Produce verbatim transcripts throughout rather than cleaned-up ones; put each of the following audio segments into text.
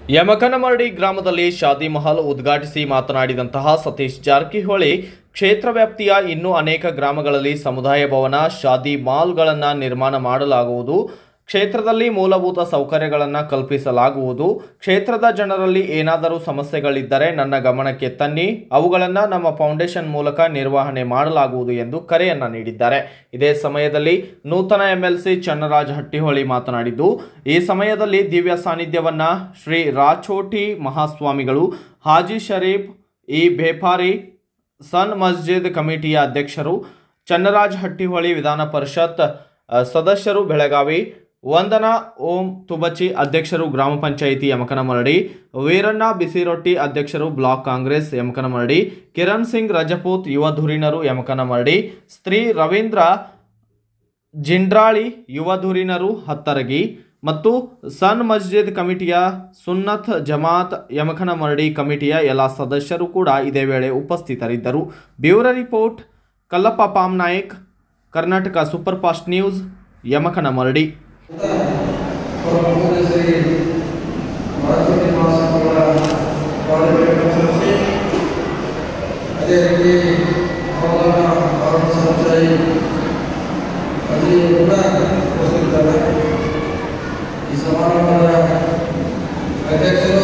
ಯಮಕನಮರಡಿ ಗ್ರಾಮದಲ್ಲಿ ಶಾದಿ ಮಹಲ್ ಉದ್ಘಾಟಿಸಿ ಮಾತನಾಡಿದಂತಹ ಸತೀಶ್ ಜಾರಕಿಹೊಳಿ, ಕ್ಷೇತ್ರ ವ್ಯಾಪ್ತಿಯ ಇನ್ನೂ ಅನೇಕ ಗ್ರಾಮಗಳಲ್ಲಿ ಸಮುದಾಯ ಭವನ, ಶಾದಿ ಮಾಲ್ಗಳನ್ನು ನಿರ್ಮಾಣ ಮಾಡಲಾಗುವುದು. ಕ್ಷೇತ್ರದಲ್ಲಿ ಮೂಲಭೂತ ಸೌಕರ್ಯಗಳನ್ನು ಕಲ್ಪಿಸಲಾಗುವುದು. ಕ್ಷೇತ್ರದ ಜನರಲ್ಲಿ ಏನಾದರೂ ಸಮಸ್ಯೆಗಳಿದ್ದರೆ ನನ್ನ ಗಮನಕ್ಕೆ ತನ್ನಿ, ಅವುಗಳನ್ನು ನಮ್ಮ ಫೌಂಡೇಶನ್ ಮೂಲಕ ನಿರ್ವಹಣೆ ಮಾಡಲಾಗುವುದು ಎಂದು ಕರೆಯನ್ನ ನೀಡಿದ್ದಾರೆ. ಇದೇ ಸಮಯದಲ್ಲಿ ನೂತನ ಎಂಎಲ್ಸಿ ಚನ್ನರಾಜ್ ಹಟ್ಟಿಹೊಳಿ ಮಾತನಾಡಿದ್ದು, ಈ ಸಮಯದಲ್ಲಿ ದಿವ್ಯ ಸಾನ್ನಿಧ್ಯವನ್ನ ಶ್ರೀ ರಾಚೋಟಿ ಮಹಾಸ್ವಾಮಿಗಳು, ಹಾಜಿ ಶರೀಫ್ ಇ ಬೇಪಾರಿ, ಸನ್ ಮಸ್ಜಿದ್ ಕಮಿಟಿಯ ಅಧ್ಯಕ್ಷರು, ಚನ್ನರಾಜ್ ಹಟ್ಟಿಹೊಳಿ ವಿಧಾನ ಪರಿಷತ್ ಸದಸ್ಯರು ಬೆಳಗಾವಿ, ವಂದನಾ ಓಂ ತುಬಚಿ ಅಧ್ಯಕ್ಷರು ಗ್ರಾಮ ಪಂಚಾಯಿತಿ ಯಮಕನಮರಡಿ, ವೀರಣ್ಣ ಬಿಸಿರೊಟ್ಟಿ ಅಧ್ಯಕ್ಷರು ಬ್ಲಾಕ್ ಕಾಂಗ್ರೆಸ್ ಯಮಕನಮರಡಿ, ಕಿರಣ್ ಸಿಂಗ್ ರಜಪೂತ್ ಯುವ ಧುರೀಣರು ಯಮಕನಮರಡಿ, ಸ್ತ್ರೀ ರವೀಂದ್ರ ಜಿಂಡ್ರಾಳಿ ಯುವ ಧುರೀಣರು ಹತ್ತರಗಿ ಮತ್ತು ಸನ್ ಮಸ್ಜಿದ್ ಕಮಿಟಿಯ ಸುನ್ನತ್ ಜಮಾತ್ ಯಮಕನಮರಡಿ ಕಮಿಟಿಯ ಎಲ್ಲ ಸದಸ್ಯರು ಕೂಡ ಇದೇ ವೇಳೆ ಉಪಸ್ಥಿತರಿದ್ದರು. Bureau report Kallappa Pamnayak, Karnataka super fast news, Yamakanamaradi. ಅದೇ ರೀತಿ ಕೂಡ ಉಪಸ್ಥಿತರಿದ್ದಾರೆ. ಈ ಸಮಾರಂಭದ ಅಧ್ಯಕ್ಷರು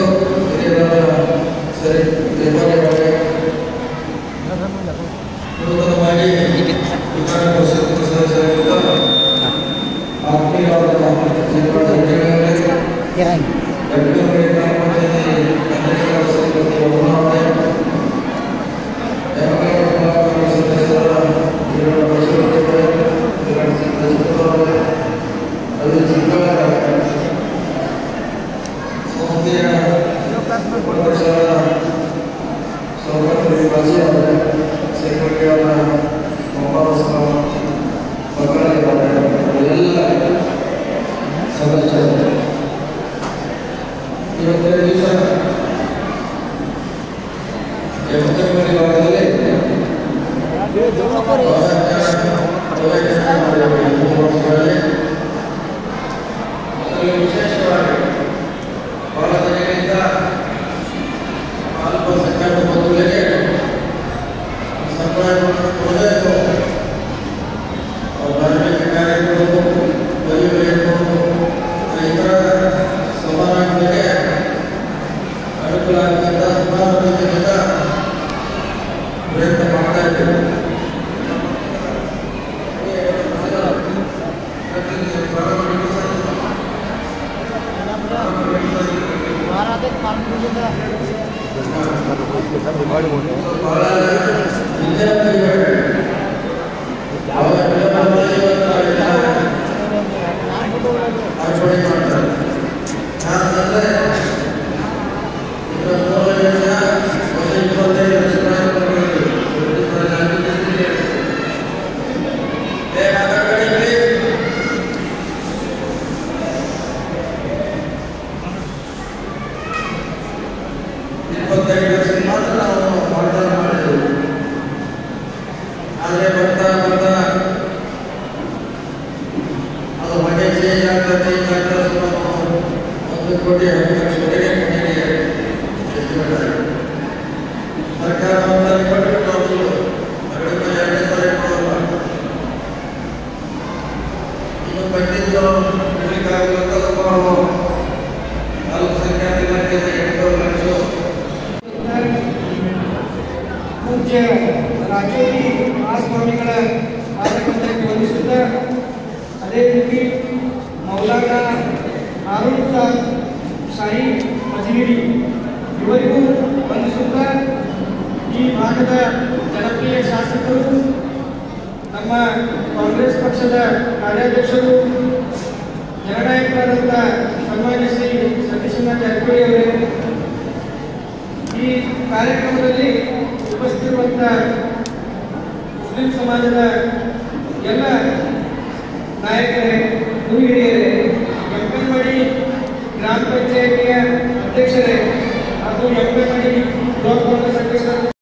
ನೂತನವಾಗಿ ವಿಧಾನ ಪರಿಷತ್ ಸದಸ್ಯರಾಗಿದ್ದ ಇವತ್ತಿನ ದಿವಸ ವಿಶೇಷವಾಗಿ ಬಹಳ ದಿನಗಳಿಂದ ಅಲ್ಪಸಂಖ್ಯಾತ ಬಂಧುಗಳಿಗೆ ಸಂಪ್ರದಾಯವನ್ನು ಕೊಡಬೇಕು, ಧಾರ್ಮಿಕ ಕಾರ್ಯಕ್ರಮಗಳು, ಮದುವೆಗಳು, ಇತರ ಸಮಾರಂಭಗಳಿಗೆ ಅನುಕೂಲ ಆಗತಕ್ಕಂಥ ಸಮಾರಂಭದಿಂದ ಪ್ರಯತ್ನ ಮಾಡ್ತಾ ಇದ್ದೇವೆ. ಇಪ್ಪತ್ತೈದು ವರ್ಷ ಮಾತ್ರ ನಾವು ವಾಗ್ದಾನ ಮಾಡಿದ್ದೇವೆ. ಆದರೆ ಬರ್ತಾ ಬರ್ತಾ ಅದು ಮನೆ ಚೇಂಜ್ ಆಗ್ತದೆ. ಒಂದು ಕೋಟಿ ಹತ್ತು ಲಕ್ಷವರೆಗೆ ಮನೆಗೆ ಸರ್ಕಾರ ಕೊಟ್ಟುಬಿಟ್ಟು ಅವರು ಅದಕ್ಕೆ ಎರಡನೇ ಸಾರಿ ಕೊಡೋಲ್ಲ. ಇನ್ನು ಕಟ್ಟಿದ್ದು ಬಿಡಲಿಕ್ಕಾಗಲ್ಲ. ಸುಮಾರು ಅಲ್ಪಸಂಖ್ಯಾತ ಇಲಾಖೆಯಲ್ಲಿ ಎಂಟೂವರೆ ಲಕ್ಷ ಪೂಜ್ಯ ರಾಜೋಟಿ ಮಹಾಸ್ವಾಮಿಗಳ ಕಾರ್ಯಕ್ರಮಕ್ಕೆ ವಂದಿಸುತ್ತಾ, ಅದೇ ರೀತಿ ಮೌಲಾನಾ ಹಾರೂನ್ ಸಾಬ್ ಶಾಹಿ ಅಜ್ಮೀರಿ ಇವರಿಗೂ ವಂದಿಸುತ್ತಾ, ಈ ಭಾಗದ ಜನಪ್ರಿಯ ಶಾಸಕರು, ನಮ್ಮ ಕಾಂಗ್ರೆಸ್ ಪಕ್ಷದ ಕಾರ್ಯಾಧ್ಯಕ್ಷರು, ಜನನಾಯಕರಾದಂಥ ಸನ್ಮಾನ್ಯ ಶ್ರೀ ಸತೀಶ್ ಜಾರಕಿಹೊಳಿ ಅವರೇ, ಈ ಕಾರ್ಯಕ್ರಮದಲ್ಲಿ ಉಪಸ್ಥಿತಿರುವಂಥ ಮುಸ್ಲಿಂ ಸಮಾಜದ ಎಲ್ಲ ನಾಯಕರೇ, ಹಿರಿಯರೇ, ಯಮಕನಮರಡಿ ಗ್ರಾಮ ಪಂಚಾಯಿತಿಯ ಅಧ್ಯಕ್ಷರೇ ಹಾಗೂ ಯಮಕನಮರಡಿ ಬ್ಲಾಕ್ ಕಾಂಗ್ರೆಸ್ ಅಧ್ಯಕ್ಷರು